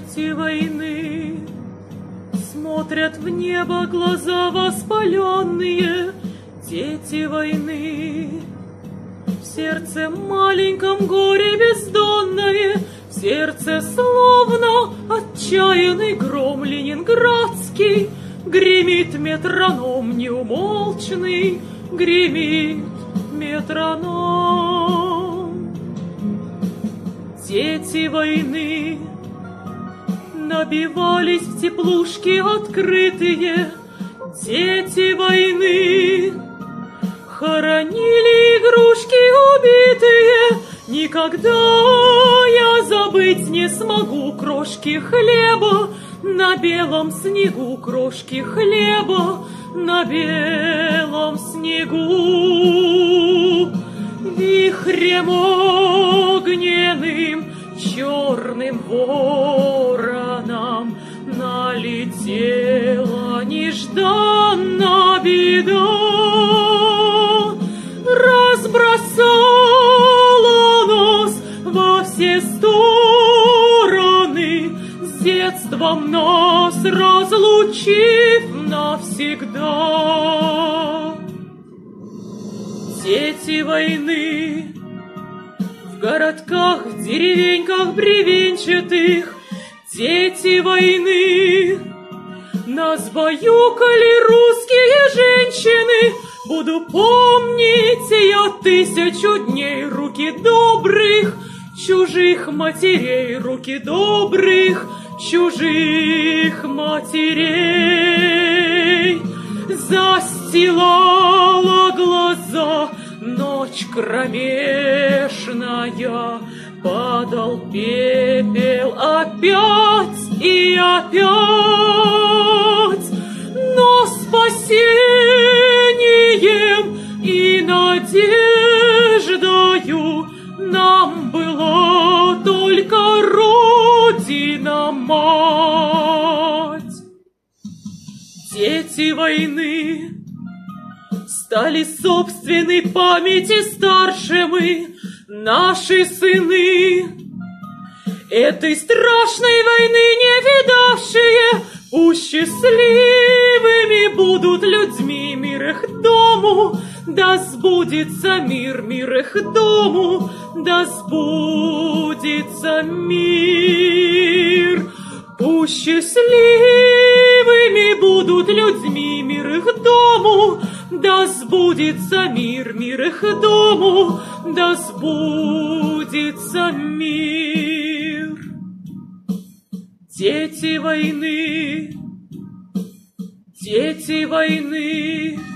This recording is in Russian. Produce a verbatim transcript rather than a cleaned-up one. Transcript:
Дети войны смотрят в небо глаза воспаленные. Дети войны, в сердце маленьком горе бездонное, в сердце словно отчаянный гром ленинградский, гремит метроном неумолчный, гремит метроном. Дети войны набивались в теплушки открытые, дети войны хоронили игрушки убитые. Никогда я забыть не смогу крошки хлеба на белом снегу, крошки хлеба на белом снегу. Вихрем огненным черным вороном налетела нежданно беда, разбросала нас во все стороны, с детством нас разлучив навсегда. Дети войны в городках, в деревеньках бревенчатых, дети войны нас баюкали русские женщины. Буду помнить я тысячу дней руки добрых чужих матерей, руки добрых чужих матерей. Застилала глаза ночь кромешная, падал пепел опять и опять, но спасением и надеждою нам была только Родина-мать. Дети войны стали собственной памяти старше мы, наши сыны, этой страшной войны не видавшие. Пусть счастливыми будут людьми мир их дому, да сбудется мир, мир их дому, да сбудется мир. Пусть счастливыми будут людьми мир их дому, да сбудется мир, мир их дому, да сбудется мир. Дети войны, дети войны,